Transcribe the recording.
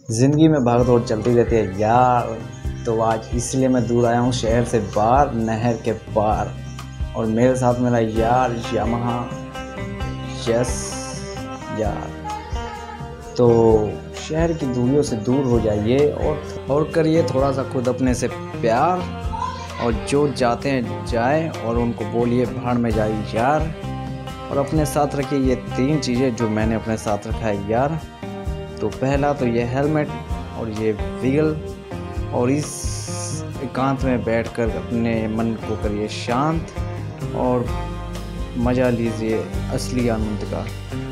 ज़िंदगी में भागदौड़ चलती रहती है यार। तो आज इसलिए मैं दूर आया हूँ शहर से बाहर, नहर के पार। और मेरे साथ मेरा यार यामाहा। यस यार। तो शहर की दूरियों से दूर हो जाइए और करिए थोड़ा सा खुद अपने से प्यार। और जो जाते हैं जाए और उनको बोलिए भाड़ में जाइए यार। और अपने साथ रखिए ये 3 चीज़ें जो मैंने अपने साथ रखा है यार। तो पहला तो ये हेलमेट और ये व्हील, और इस एकांत में बैठकर अपने मन को करिए शांत और मज़ा लीजिए असली आनंद का।